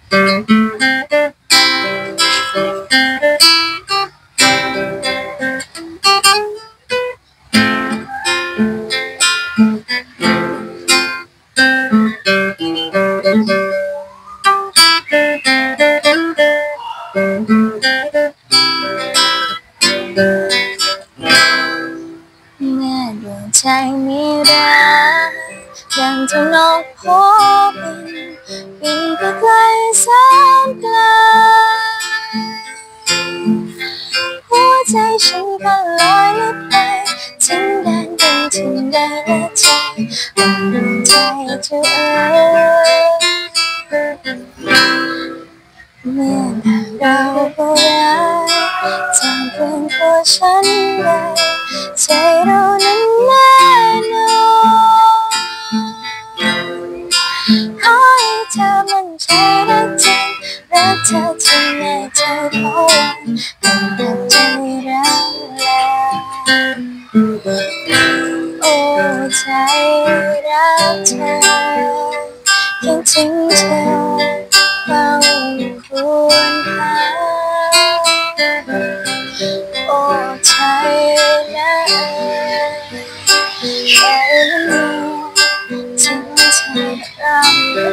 ดวงใจมีรักอย่างเจ้านกโผบินบินไปไกลแสนไกลหัวใจฉันก็ลอยลิบไปถึงแดนดินถึงแดนและใจดวงใจจะเมื่อหากเราก็รักจะเพื่อนตัวฉันได้ใจเรานั้นแน่นอนขอให้เธอมั่นใจรักจริงรักเธอที่แน่ใจเพราะวันต้องหักใจรักแล้วโอ้ใจรักเธอคิดถึงเธอเฝ้าครวญหาโอ้ใจนะใจละเมอถึงเธอรำไป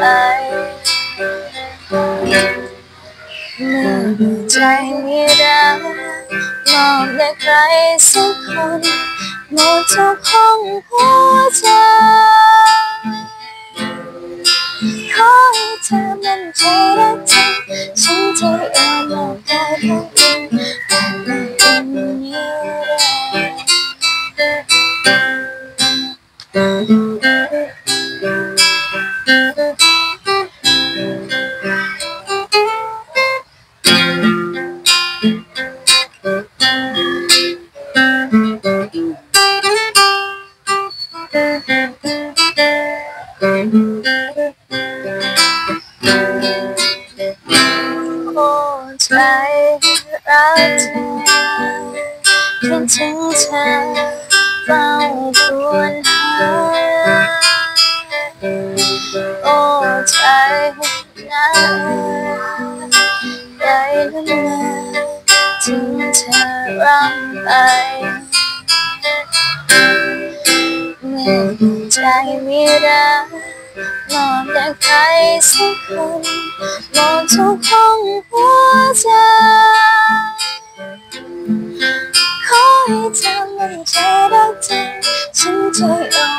เมื่อหัวใจมีรักมอบให้ใครสักคนหมดทุกห้องหัวใจขอให้เธอมั่นใจรักจริงฉันจะยอมมอบกายทั้งเป็นแต่ไม่เป็นนิโอ้ใจรักเธอคิดถึงเธอเฝ้าครวญหาโอ้ใจนะใจละเมอถึงเธอรำไปเมื่อหัวใจมีรักมอบให้ใครสักคนหมดทุกห้องหัวใจขอให้เธอมั่นใจรักจริงฉันจะยอม